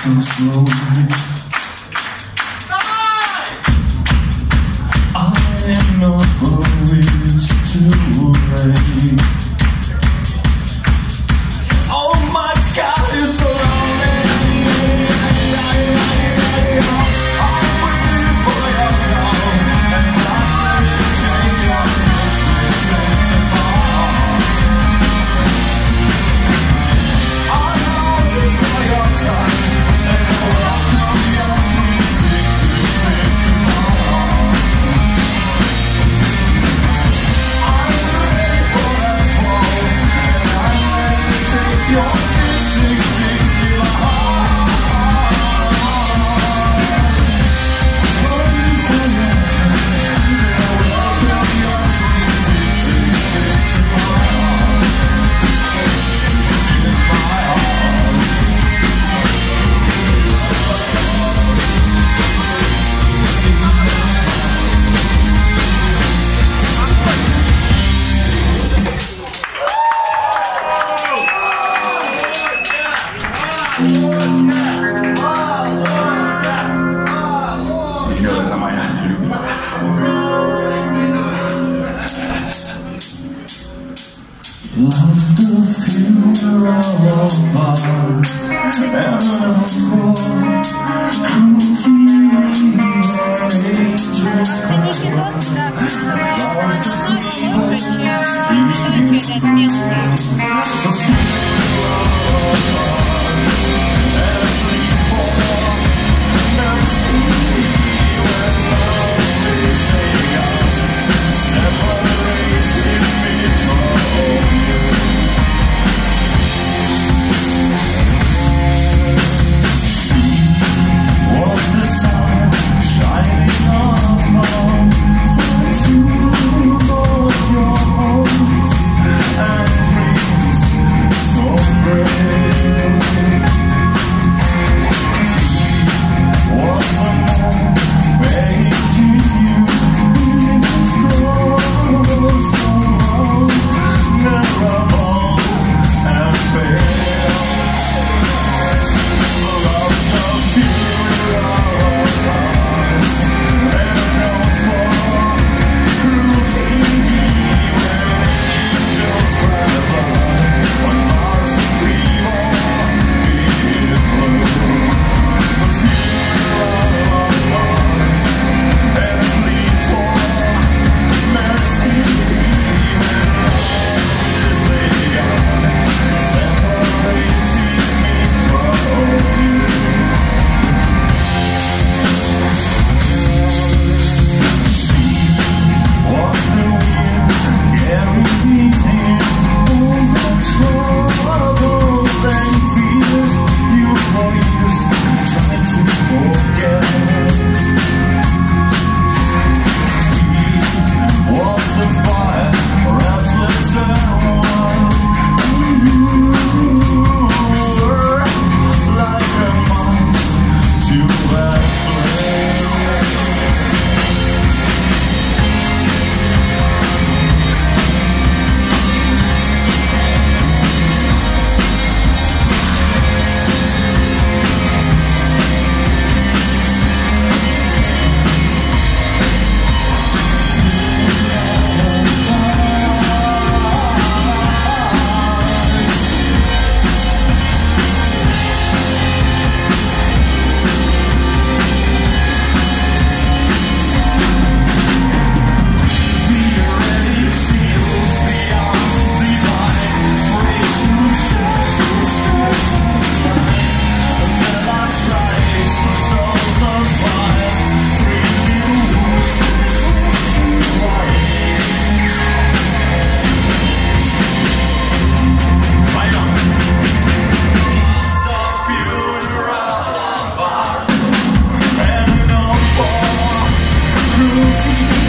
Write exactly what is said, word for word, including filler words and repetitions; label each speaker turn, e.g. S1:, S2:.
S1: so slowly. I'm not worried, it's too late. Oh my God, it's so lonely. I'm waiting for your call, and I'm ready to take your senses apart. I'm longing for your touch, and I welcome your sweet sixty-six apart. I'm ready for that fall, and I'm ready to take your sixty-six to my heart. Longing for your touch, and I welcome your sweet sixty-six to my heart. In my heart. Еще одна моя любимая. Love's the funeral of ours, and love for cruelty and angels cry. Flowers of evil, the funeral of ours, and plead for mercy when love is taken, separating me from you. Was the sun shining upon the tomb of your hopes and dreams so frail? Was the moon painting you with its glow so vulnerable and pale? Love's a funeral of ours, and known for cruelty when angels cry blood, when flowers of evil begin bloom. The funeral of ours, and plead for mercy when love is taken, separating me from you. Was the wind carried me in all the troubles and fears you for years tried to forget? We was the fire, restless and wild, and you were like a moth to that flame. See